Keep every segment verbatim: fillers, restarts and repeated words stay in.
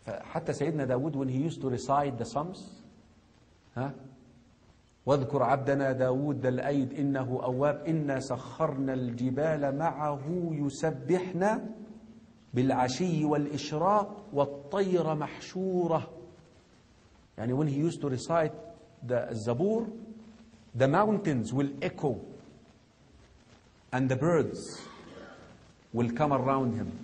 حتى سيدنا داود when he used to recite the Psalms, ها واذكر عبدنا داود الأيد إنه أواب إنا سخرنا الجبال معه يسبحنا بالعشي والإشراق والطير محشورة. يعني when he used to recite the Zabur, the mountains will echo and the birds will come around him.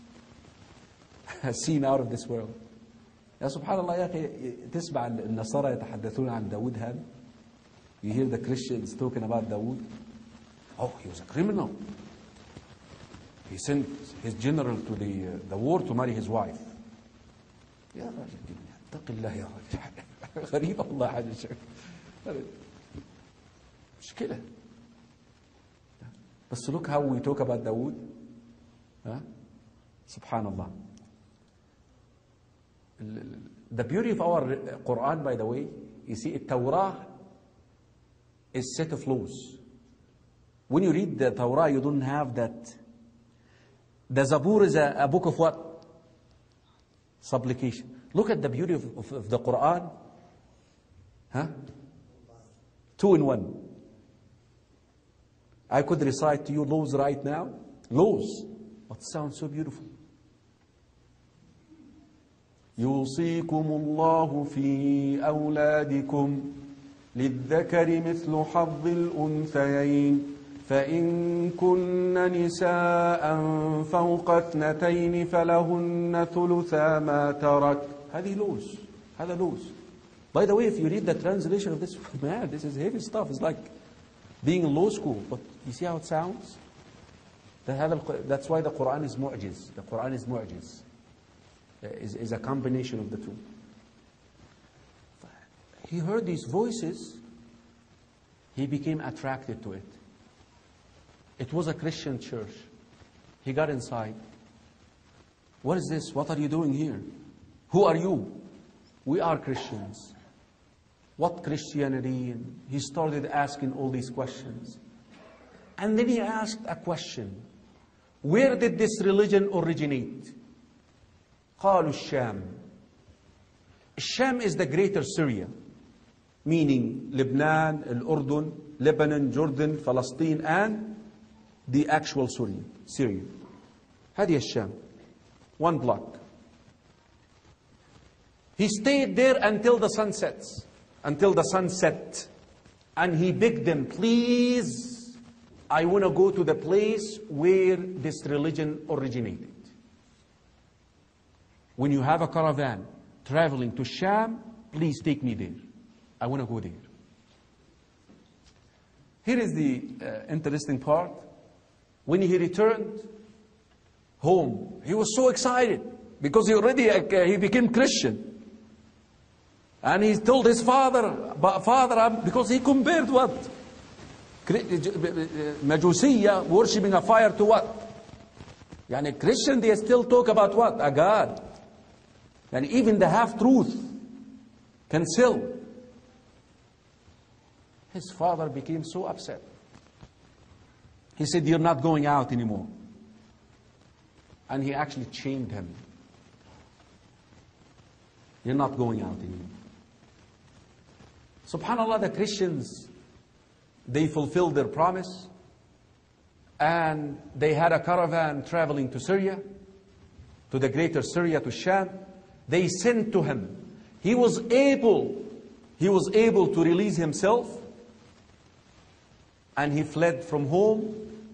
Seen out of this world. يا سبحان الله يا أخي، تسمع النصارى يتحدثون عن داود هذا. You hear the Christians talking about Dawood. Oh, he was a criminal. He sent his general to the, uh, the war to marry his wife. يا راجل اتق الله يا راجل. غريبة والله حاجة شيء. مشكلة. بس look how we talk about Dawood. Huh? Subhanallah. The beauty of our Quran, by the way, you see, Torah is set of laws. When you read the Torah, you don't have that. The Zabur is a, a book of what? Supplication. Look at the beauty of, of, of the Quran. Huh? Two in one. I could recite to you laws right now. Laws. But sounds so beautiful. يوصيكم الله في أولادكم للذكر مثل حظ الأنثيين فإن كن نساء فوق اثنتين فلهن ثلثا ما ترك. هذه لوز. هذا لوز. By the way, if you read the translation of this, man, this is heavy stuff. It's like being in law school. But you see how it sounds? That's why the Quran is mu'jiz. The Quran is mu'jiz. Is, is a combination of the two. He heard these voices. He became attracted to it. It was a Christian church. He got inside. What is this? What are you doing here? Who are you? We are Christians. What Christianity? And he started asking all these questions. And then he asked a question. Where did this religion originate? قالوا الشام. الشام is the greater Syria, meaning Lebanon, Al-Urdun, Lebanon, Jordan, Palestine, and the actual Syria. Syria. هذه الشام. One block. He stayed there until the sun sets, until the sun set, and he begged them, please, I want to go to the place where this religion originated. When you have a caravan traveling to Sham, please take me there. I want to go there. Here is the uh, interesting part. When he returned home, he was so excited because he already uh, he became Christian. And he told his father, father, because he compared what? Majusiya, worshipping a fire, to what? Yani Christian, they still talk about what? A God. And even the half-truth can sell. His father became so upset. He said, you're not going out anymore. And he actually chained him. You're not going out anymore. SubhanAllah, the Christians, they fulfilled their promise. And they had a caravan traveling to Syria, to the greater Syria, to Sham. They sent to him. He was able, he was able to release himself, and he fled from home,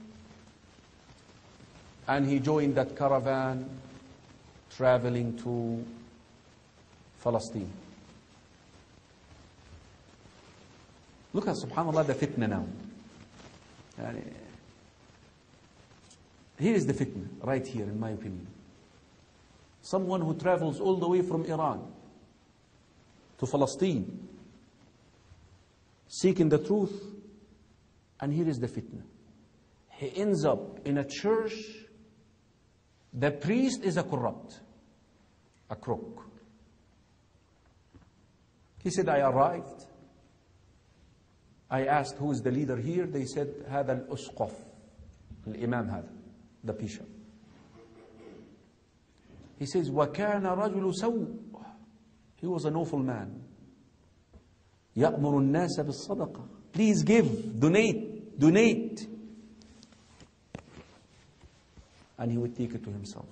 and he joined that caravan traveling to Palestine. Look at, subhanAllah, the fitna now. Here is the fitna, right here, in my opinion. Someone who travels all the way from Iran to Palestine, seeking the truth, and here is the fitna. He ends up in a church. The priest is a corrupt, a crook. He said, I arrived. I asked, who is the leader here? They said, هذا الأسقف, الإمام هذا, the bishop. He says, وَكَانَ رَجُلُ سَوْءٍ. He was an awful man. يَأْمُرُ النَّاسَ بِالصَّدَقَةِ. Please give, donate, donate. And he would take it to himself.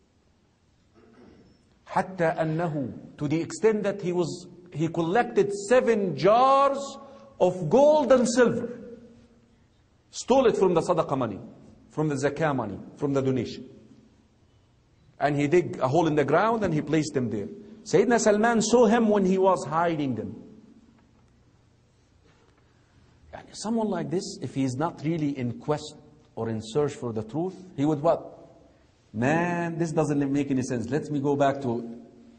حتى أنه, to the extent that he was, he collected seven jars of gold and silver. Stole it from the sadaqah money, from the zakah money, from the donation. And he dug a hole in the ground and he placed them there. Sayyidina Salman saw him when he was hiding them. And someone like this, if he is not really in quest or in search for the truth, he would what? Man, this doesn't make any sense. Let me go back to...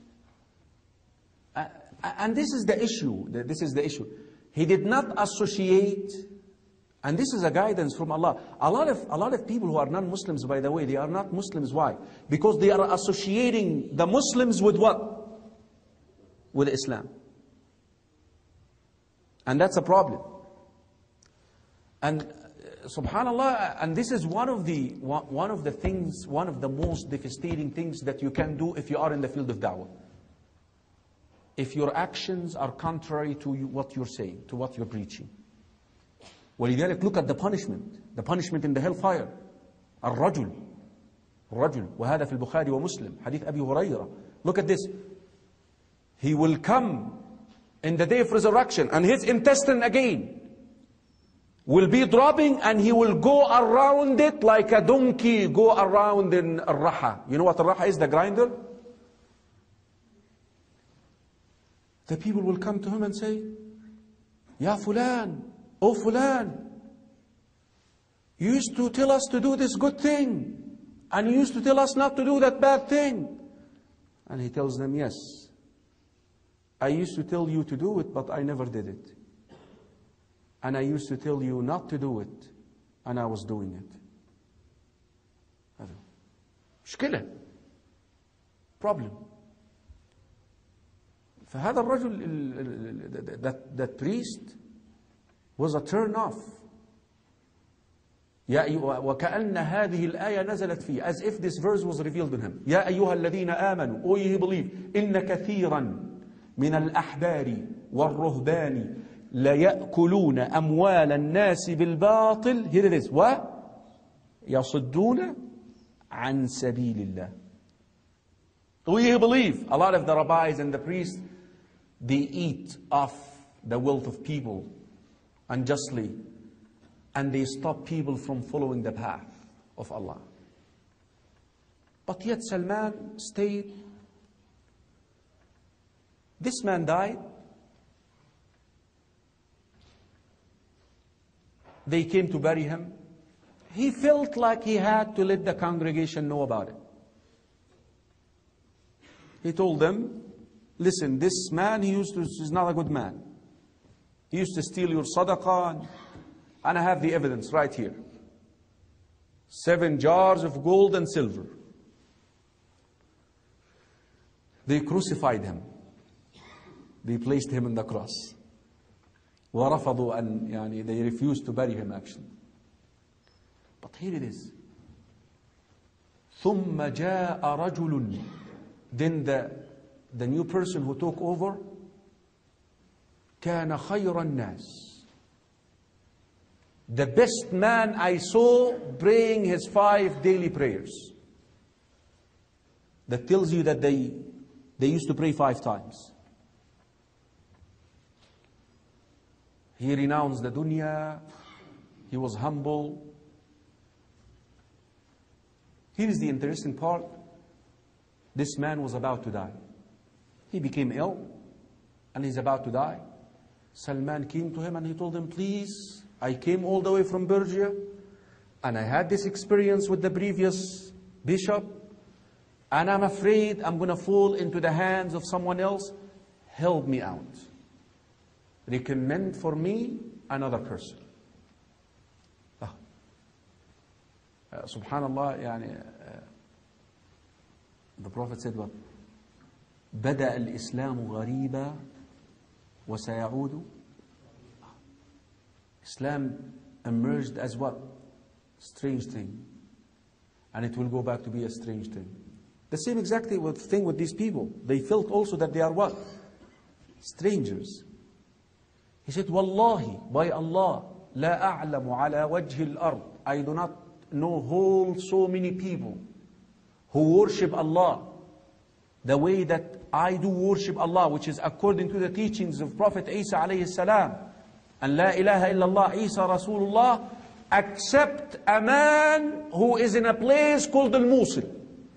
Uh, and this is the issue. This is the issue. He did not associate... And this is a guidance from Allah. A lot of, a lot of people who are non-Muslims, by the way, they are not Muslims. Why? Because they are associating the Muslims with what? With Islam. And that's a problem. And uh, subhanallah, and this is one of the one, one of the things, one of the most devastating things that you can do if you are in the field of da'wah. If your actions are contrary to you, what you're saying, to what you're preaching. ولذلك, look at the punishment. The punishment in the hellfire. الرجل الرجل وهذا في البخاري ومسلم حديث أبي هريرة. Look at this. He will come in the day of resurrection and his intestine again will be dropping and he will go around it like a donkey go around in al-raha. You know what al-raha is? The grinder? The people will come to him and say, Ya fulan, oh fulan, you used to tell us to do this good thing and you used to tell us not to do that bad thing. And he tells them, yes, I used to tell you to do it, but I never did it. And I used to tell you not to do it, and I was doing it. مشكلة. Problem. فهذا الرجل, that, that priest was a turn off. يا أيها وكأن هذه الآية نزلت فيه, as if this verse was revealed to him. يا أيها الذين آمنوا, O ye who believe, إن كثيرا من الأحبار والرهبان ليأكلون أموال الناس بالباطل. Here it is. ويصدون عن سبيل الله. O ye who believe, a lot of the rabbis and the priests, they eat off the wealth of people unjustly, and they stop people from following the path of Allah. But yet Salman stayed. This man died. They came to bury him. He felt like he had to let the congregation know about it. He told them, listen, this man, he used to, is not a good man. He used to steal your sadaqah, and, and I have the evidence right here. Seven jars of gold and silver. They crucified him. They placed him on the cross. ورفضوا أن, يعني, they refused to bury him actually. But here it is. ثم جاء رجل. Then the, the new person who took over, كان خير الناس. The best man I saw praying his five daily prayers. That tells you that they, they used to pray five times. He renounced the dunya. He was humble. Here is the interesting part. This man was about to die. He became ill and he's about to die. Salman came to him and he told him, please, I came all the way from Persia and I had this experience with the previous bishop and I'm afraid I'm going to fall into the hands of someone else. Help me out. Recommend for me another person. Ah. Uh, Subhanallah, yani, uh, the Prophet said what? بدأ الإسلام غريبا وسيعود. Islam emerged as what? Strange thing. And it will go back to be a strange thing. The same exact thing with these people. They felt also that they are what? Strangers. He said, Wallahi, by Allah, la a'lamu ala wajhi al-ard. I do not know whole so many people who worship Allah the way that I do worship Allah, which is according to the teachings of Prophet Isa alayhi salam. And la ilaha illallah, Isa Rasulullah, except a man who is in a place called Al-Mosul.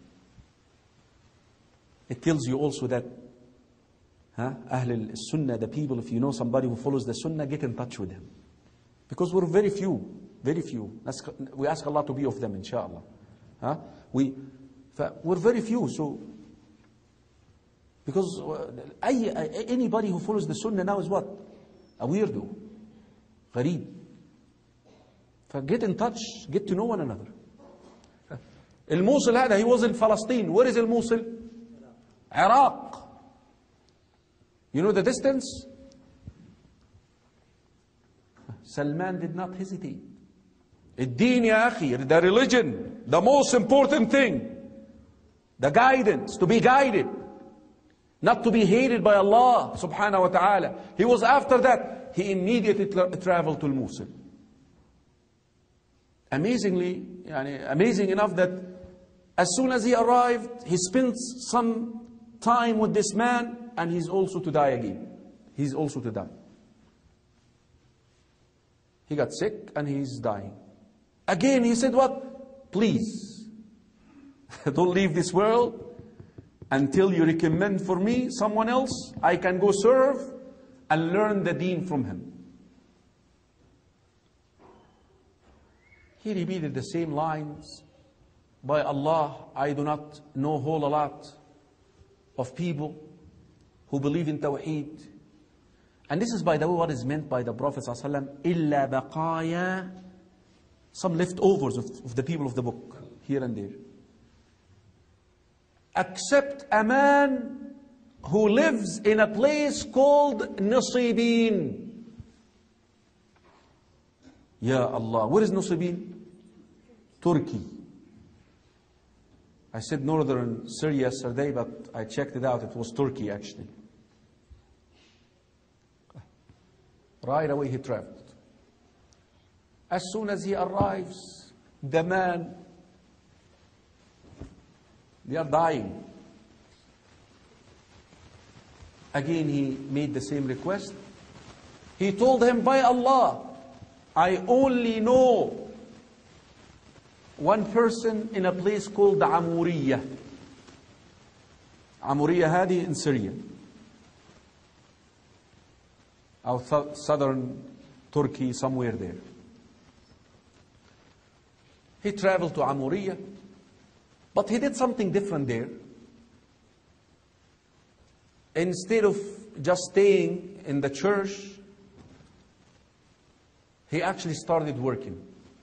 It tells you also that huh, Ahl al-Sunnah, the people, if you know somebody who follows the Sunnah, get in touch with him. Because we're very few, very few. We ask Allah to be of them, inshallah. Huh? We, we're very few, so... Because anybody who follows the Sunnah now is what? A weirdo. Gharib. Get in touch, get to know one another. Al-Mosul هذا, he was in Palestine. Where is Al-Mosul? Iraq. You know the distance? Salman did not hesitate. الدين يا أخي, the religion, the most important thing, the guidance, to be guided, not to be hated by Allah subhanahu wa ta'ala. He was after that, he immediately tra traveled to Mosul. Amazingly, yani, amazing enough that as soon as he arrived, he spent some time with this man, and he's also to die again. He's also to die. He got sick and he's dying. Again, he said what? Please, don't leave this world until you recommend for me someone else I can go serve and learn the deen from him. He repeated the same lines. By Allah, I do not know a whole lot of people who believe in Tawheed. And this is, by the way, what is meant by the Prophet ﷺ, إِلَّا بَقَايَا, some leftovers of, of the people of the book, here and there. Except a man who lives in a place called Nasibin. Ya Allah, where is Nasibin? Turkey. I said northern Syria yesterday, but I checked it out, it was Turkey actually. Right away he traveled. As soon as he arrives, the man, they are dying. Again he made the same request. He told him, by Allah, I only know one person in a place called Amuriya. Amuriya هذه in Syria. Or southern Turkey, somewhere there. He traveled to Amuriya, but he did something different there. Instead of just staying in the church, he actually started working.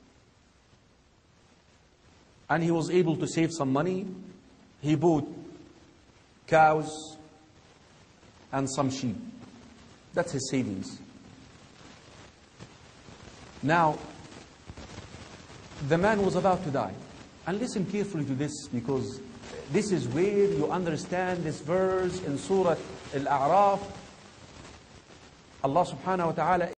And he was able to save some money. He bought cows and some sheep. That's his savings. Now, the man was about to die. And listen carefully to this, because this is where you understand this verse in Surah Al-A'raf. Allah subhanahu wa ta'ala